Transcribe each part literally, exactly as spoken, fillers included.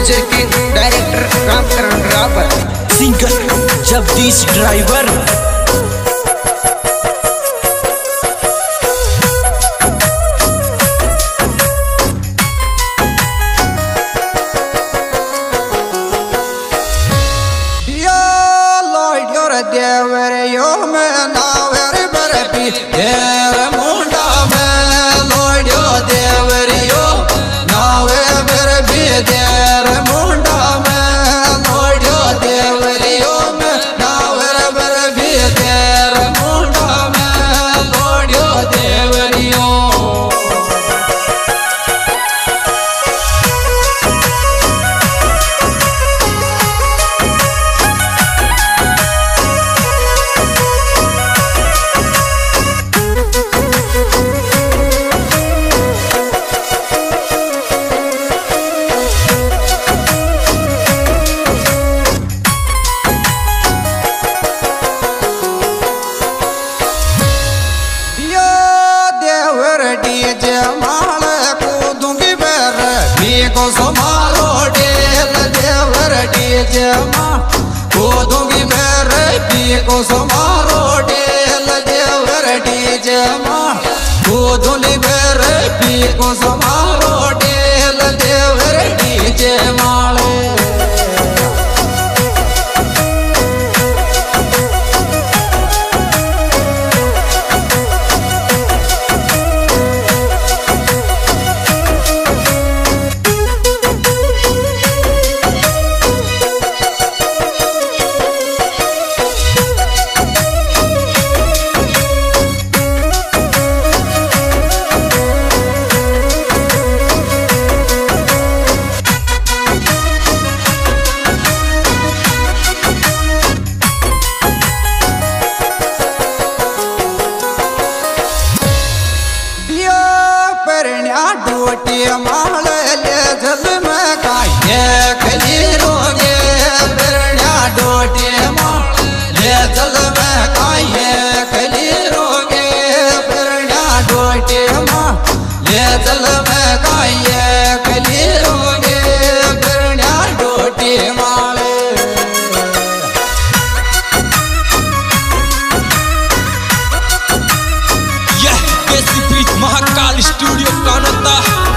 Picture के director Ramkaran Rawat, singer Jagdish driver. देवर यो में नावर बरपी देर मुंडा में लोड्यो देवर यो नावे बरपी देर मुंडा में लोड्यो देवर यो में नावर बरपी देर मुंडा में लोड्यो देवर यो। को समारो डेल देवर डीजे मां को दूंगी मेरे पी को समारो डेल देवर डीजे मां को दूंगी मेरे पी को समारो डेल देवर डीजे माले। डोटी माल ले जल में काये खली रोगे बिरण्या डोटी माल ले जल में काये खली रोगे बिरण्या डोटी माल ले जल में काये खली रोगे बिरण्या डोटी माल। यह केसी बीच महाकाल स्टूडियो कानता।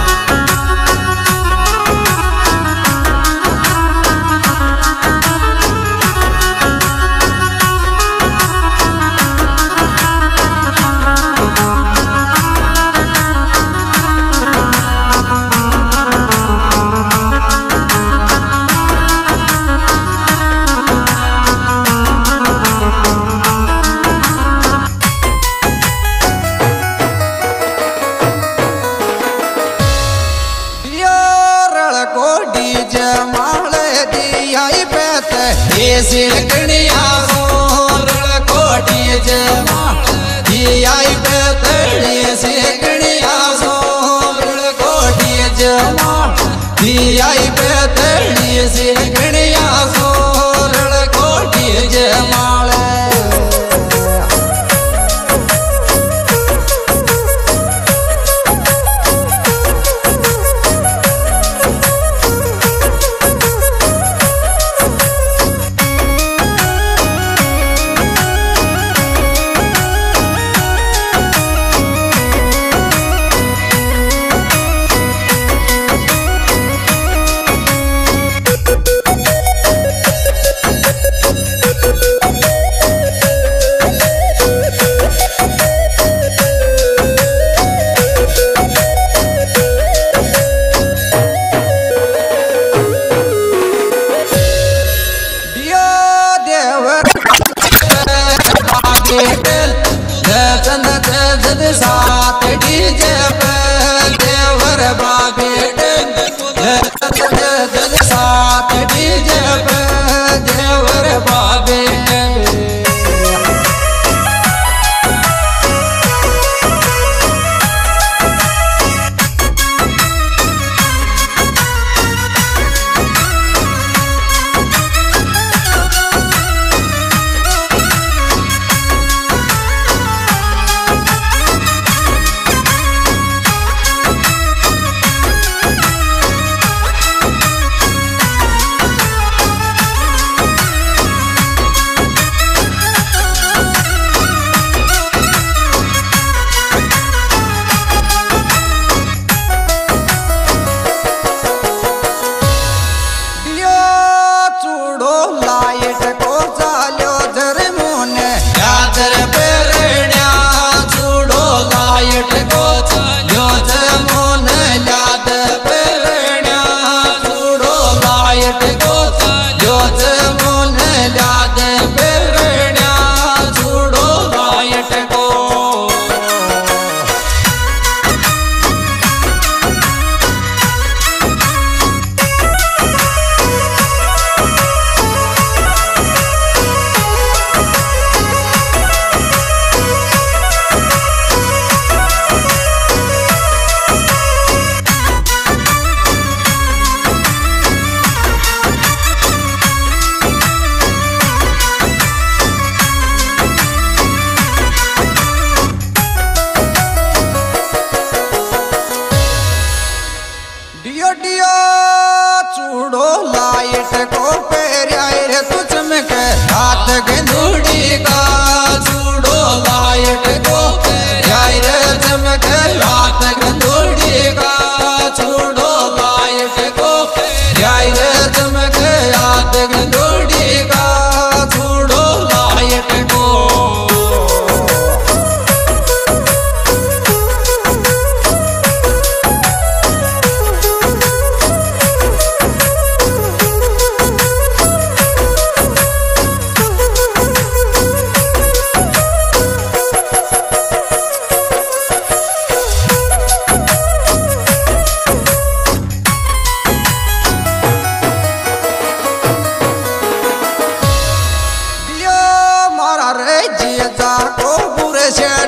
ऐसे कणिया सोरल कोटी जमा दिया बेतड़ी से कणिया सोरल कोटी जमा दिया बेतड़ी से कणिया सोरल कोटी जमाल।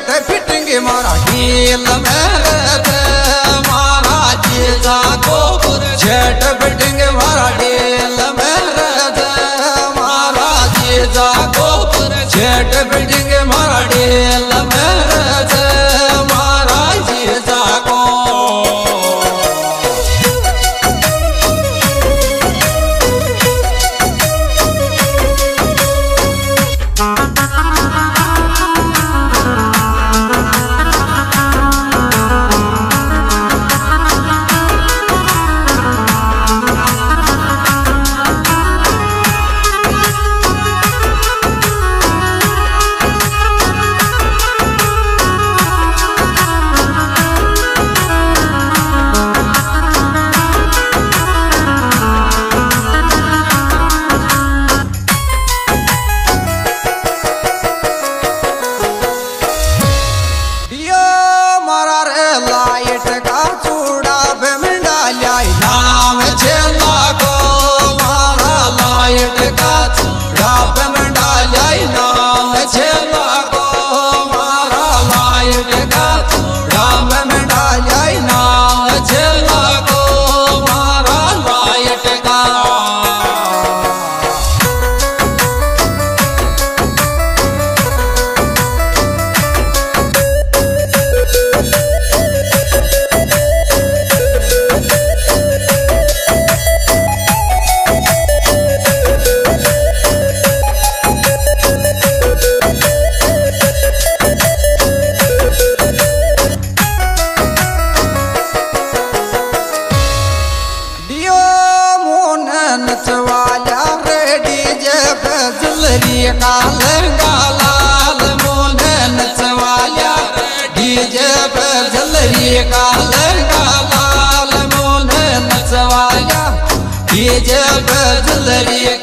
शर्ट फिटिंग मारा ढील मेरे मारा जीजा को शर्ट फिटिंग मारा ढील मेरे मारा जीजा को शर्ट फिटिंग मारा ढील मेरे मारा जीजा को काल गालाल मोने नचवाल्या डीजे पे झलरी काल गालाल मोने नचवाल्या डीजे पे झलरी